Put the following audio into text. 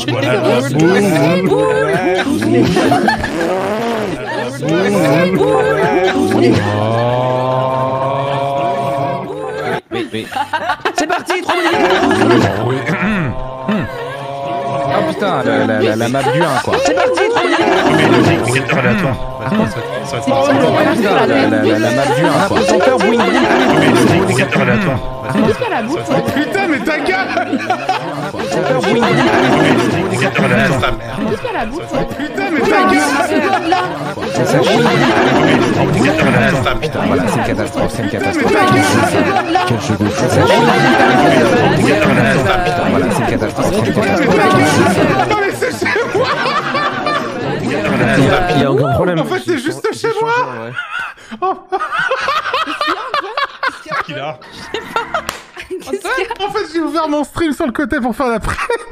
C'est parti, 3 minutes. Oh putain, la map du 1 quoi. C'est parti, 3 minutes. Mais le secteur aléatoire. La map du 1 quoi. Secteur boucle. Mais le secteur aléatoire. Putain, mais ta gueule. Secteur boucle. Secteur aléatoire. Putain, mais ta gueule. C'est ça, chie. Secteur aléatoire. Putain, voilà, c'est une catastrophe, c'est une catastrophe. Quel jeu de fou. Secteur aléatoire. Putain, voilà, c'est une catastrophe, c'est une catastrophe. Non, mais c'est chez moi. Il y a aucun problème. En fait, c'est juste chez moi. Qu'il a. En fait, j'ai ouvert mon stream sur le côté pour faire la presse.